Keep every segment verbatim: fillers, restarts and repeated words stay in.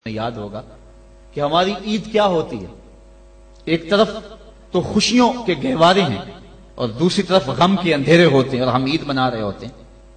یاد ہوگا کہ ہماری عید کیا ہوتی ہے. ایک طرف تو خوشیوں کے گہوارے ہیں اور دوسری طرف غم کے اندھیرے ہوتے ہیں اور ہم عید منا رہے ہوتے ہیں.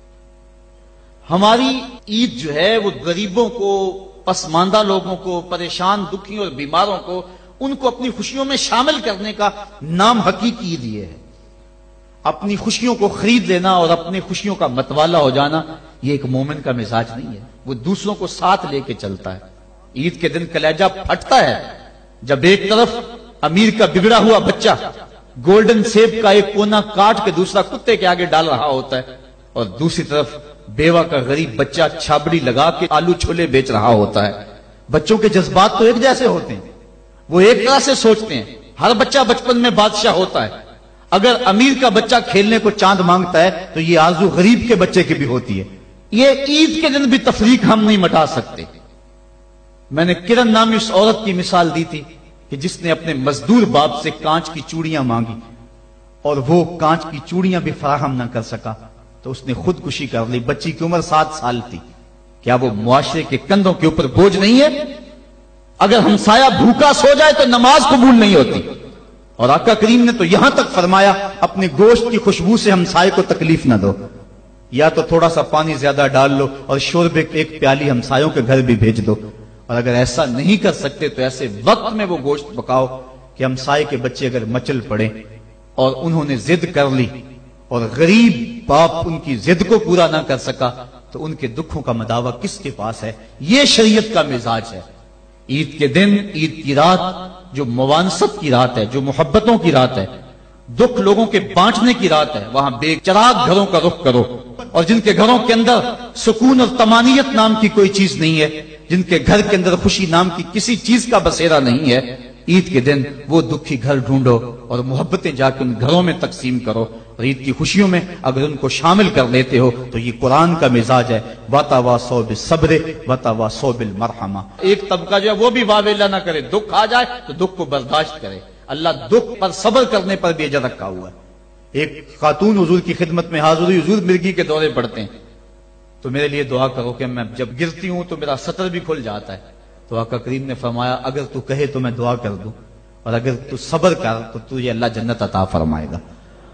ہماری عید جو ہے وہ غریبوں کو، پسماندہ لوگوں کو، پریشان دکھی اور بیماروں کو، ان کو اپنی خوشیوں میں شامل کرنے کا نام حقیقی عید یہ ہے. اپنی خوشیوں کو خرید لینا اور اپنی خوشیوں کا متوالا ہو جانا یہ ایک مومن کا مزاج نہیں ہے. وہ دوسروں کو ساتھ لے کے چلتا ہے. عید کے دن کلیجہ پھٹتا ہے جب ایک طرف امیر کا بگڑا ہوا بچہ گولڈن سیب کا ایک کونا کاٹ کے دوسرا کتے کے آگے ڈال رہا ہوتا ہے اور دوسری طرف بیوہ کا غریب بچہ چھابڑی لگا کے آلو چھولے بیچ رہا ہوتا ہے. بچوں کے جذبات تو ایک جیسے ہوتے ہیں، وہ ایک طرح سے سوچتے ہیں. ہر بچہ بچپن میں بادشاہ ہوتا ہے. اگر امیر کا بچہ کھیلنے کو چاند مانگتا ہے تو یہ آرزو غریب کے بچے کی بھی ہوتی ہے. یہ عید کے دن بھی تفریق ہم نہیں مٹا سکتے. میں نے کرن نامی اس عورت کی مثال دی تھی کہ جس نے اپنے مزدور باپ سے کانچ کی چوڑیاں مانگی اور وہ کانچ کی چوڑیاں بھی فراہم نہ کر سکا تو اس نے خودکشی کر لی. بچی کی عمر سات سال تھی. کیا وہ معاشرے کے کندھوں کے اوپر بوجھ نہیں ہے؟ اگر ہمسایہ بھوکا سو جائے تو نماز قبول نہیں ہوتی. اور آقا کریم نے تو یہاں تک فرمایا اپنے گوشت کی خوشبو سے ہمسائے کو تکلیف نہ دو. یا تو تھوڑا سا پانی زیادہ ڈال لو اور شوربے کی ایک پیالی ہمسایوں کے گھر بھی بھیج دو. اور اگر ایسا نہیں کر سکتے تو ایسے وقت میں وہ گوشت پکاؤ کہ ہمسائے کے بچے اگر مچل پڑے اور انہوں نے ضد کر لی اور غریب باپ ان کی ضد کو پورا نہ کر سکا تو ان کے دکھوں کا مداوع کس کے پاس ہے؟ یہ شریعت کا مزاج ہے. عید کے دن، عید کی رات جو موانست کی رات ہے، جو محبتوں کی رات ہے، دکھ لوگوں کے بانٹنے کی رات ہے، وہاں بے چراغ گھروں کا رخ کرو. اور جن کے گھروں کے اندر سکون اور طمانینت نام کی کوئی چیز نہیں ہے، جن کے گھر کے اندر خوشی نام کی کسی چیز کا بسیرا نہیں ہے، عید کے دن وہ دکھی گھر ڈھونڈو اور محبتیں جا کے ان گھروں میں تقسیم کرو. اور عید کی خوشیوں میں اگر ان کو شامل کر لیتے ہو تو یہ قرآن کا مزاج ہے. وَتَوَاصَوْا بِالصَّبْرِ وَتَوَاصَوْا بِالْمَرْحَمَةِ. ایک طبقہ جو ہے وہ بھی واویلا نہ کرے، دکھ آ جائے تو دکھ کو برداشت کرے. اللہ دکھ پر صبر کرنے پر بھی اجر رکھا ہوا ہے. ایک خاتون حضور کی خدمت میں حاضر ہوئی، حضور مرگی کے دورے پڑتے ہیں تو میرے لیے دعا کرو کہ میں جب گرتی ہوں تو میرا سطر بھی کھل جاتا ہے. تو آقا کریم نے فرمایا اگر تو کہے تو میں دعا کر دوں اور اگر تو صبر کر تو تجھے اللہ جنت عطا فرمائے گا.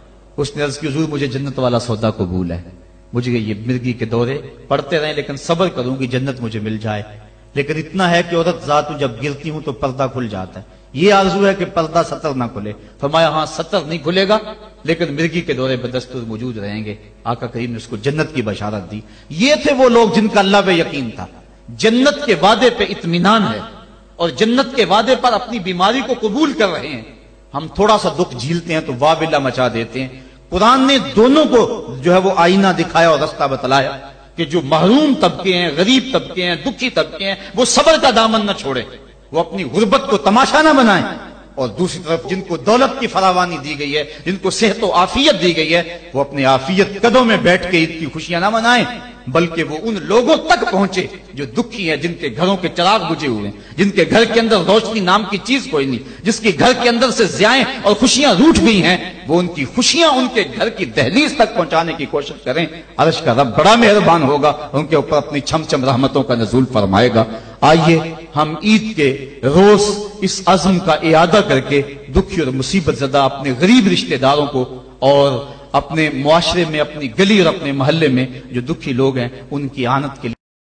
اس نے عرض کی حضور مجھے جنت والا سودا قبول ہے، مجھے یہ مرگی کے دورے پڑتے رہیں لیکن صبر کروں گی جنت مجھے مل جائے. لیکن اتنا ہے کہ عورت ذات جب گرتی ہوں تو پردہ کھل جاتا ہے. یہ آرزو ہے کہ پردہ سطر نہ کھلے. فرمایا ہاں سطر نہیں کھلے گا لیکن مرگی کے دورے بدستور موجود رہیں گے. آقا کریم نے اس کو جنت کی بشارت دی. یہ تھے وہ لوگ جن کا اللہ پہ یقین تھا. جنت کے وعدے پہ اطمینان ہے اور جنت کے وعدے پر اپنی بیماری کو قبول کر رہے ہیں. ہم تھوڑا سا دکھ جھیلتے ہیں تو واویلا مچا دیتے ہیں. قرآن نے دونوں کو جو ہے وہ آئینہ دکھایا اور رستہ بتلایا کہ جو محروم طبقے ہیں، غریب طبقے ہیں، دکھی طبقے ہیں، وہ صبر کا دامن نہ چھوڑیں، وہ اپنی غربت کو تماشا نہ بنائیں. اور دوسری طرف جن کو دولت کی فراوانی دی گئی ہے، جن کو صحت و عافیت دی گئی ہے، وہ اپنی عافیت قدوں میں بیٹھ کے عید کی خوشیاں نہ منائیں بلکہ وہ ان لوگوں تک پہنچے جو دکھی ہیں، جن کے گھروں کے چراغ بجھے ہوئے ہیں، جن کے گھر کے اندر روشنی نام کی چیز کوئی نہیں، جس کے گھر کے اندر سے ضیائیں اور خوشیاں روٹھ گئی ہیں. وہ ان کی خوشیاں ان کے گھر کی دہلیز تک پہنچانے کی کوشش کریں. عرش کا رب بڑا مہربان ہوگا، ان کے اوپر اپنی چھم چھم رحمتوں کا نزول فرمائے گا. آئیے ہم عید کے روز اس عزم کا اعادہ کر کے دکھی اور مصیبت زدہ اپنے غریب رشتہ داروں کو اور اپنے معاشرے میں، اپنی گلی اور اپنے محلے میں جو دکھی لوگ ہیں ان کی اعانت کے لیے